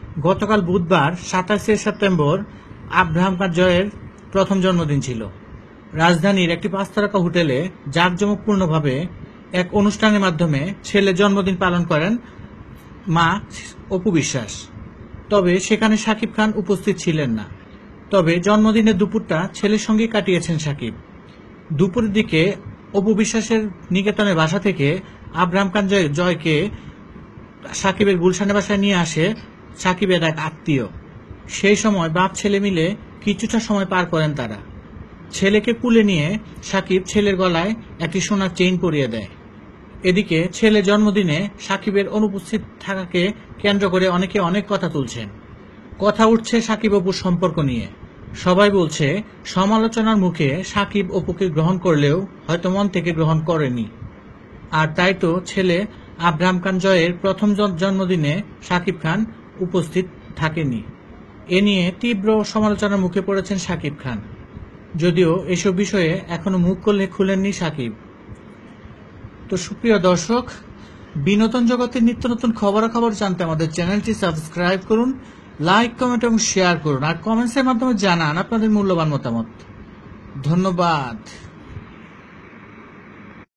গতকাল বুধবার ২৭শে September Abraham জয়ের প্রথম জন্মদিন ছিল। রাজধানীর একটি ৫ তারকা হোটেলে জাঁকজমকপূর্ণভাবে এক অনুষ্ঠানের মাধ্যমে ছেলের জন্মদিন পালন করেন মা অপু বিশ্বাস। তবে সেখানে শাকিব খান উপস্থিত ছিলেন না। তবে জন্মদিনের দুপুরটা ছেলের সঙ্গে কাটিয়েছেন শাকিব। দুপুরের দিকে অপু বিশ্বাসের নিকেতনের বাসা থেকে আব্রাহাম খান জয়কে শাকিবের গুলশানের বাসায় নিয়ে আসে শাকিবের এক আত্মীয়। সেই সময় বাপ ছেলে মিলে কিছুটা সময় পার করেন তারা। ছেলেকে কুলে নিয়ে শাকিব ছেলের গলায় একটি সোনার চেইন পরিয়ে দেয়। এদিকে ছেলের জন্মদিনে শাকিবের অনুপস্থিত থাকাকে কেন্দ্র করে অনেকে অনেক কথা তুলছেন। কথা উঠছে শাকিব অপুর সম্পর্ক নিয়ে। সবাই বলছে সমালোচনার মুখে শাকিব অপুকে গ্রহণ করলেও হয়তো মন থেকে গ্রহণ করেনি। আর তাই তো ছেলে আব্রাহাম খান জয়ের প্রথম জন্মদিনে শাকিব খান উপস্থিত থাকেনি। এ নিয়ে তীব্র সমালোচনার মুখে পড়েছেন শাকিব খান। যদিও এসব বিষয়ে এখনো মুখ খুলেননি শাকিব। তো সুপ্রিয় দর্শক, বিনোদন জগতের নিত্য নতুন খবরাখবর জানতে আমাদের চ্যানেলটি সাবস্ক্রাইব করুন, লাইক, কমেন্ট এবং শেয়ার করুন, আর কমেন্টসের মাধ্যমে জানান আপনাদের মূল্যবান মতামত। ধন্যবাদ।